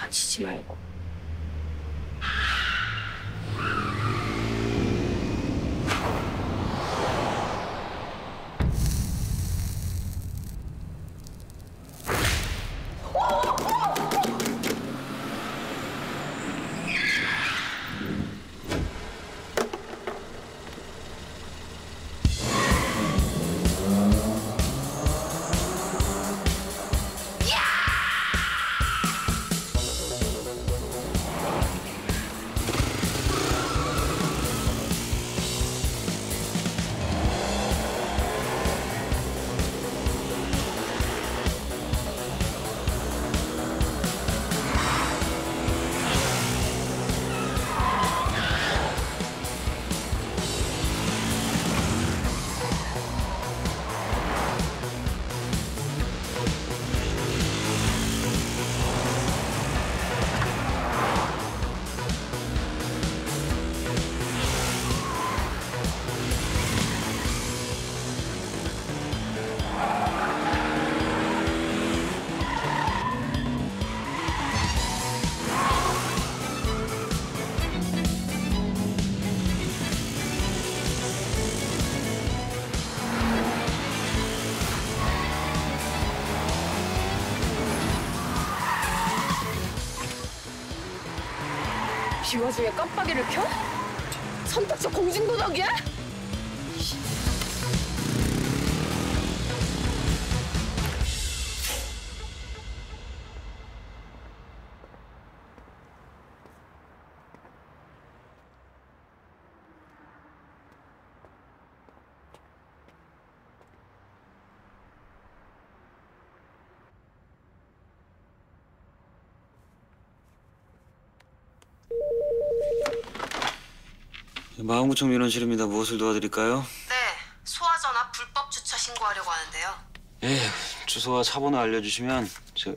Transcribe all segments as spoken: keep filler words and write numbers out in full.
다치지 말고. 이 와중에 깜빡이를 켜? 선택적 공중도덕이야? 마흔구청 민원실입니다. 무엇을 도와드릴까요? 네, 소화전화 불법 주차 신고하려고 하는데요. 예, 주소와 차번호 알려주시면 저...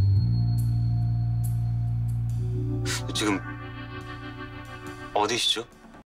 지금 어디시죠?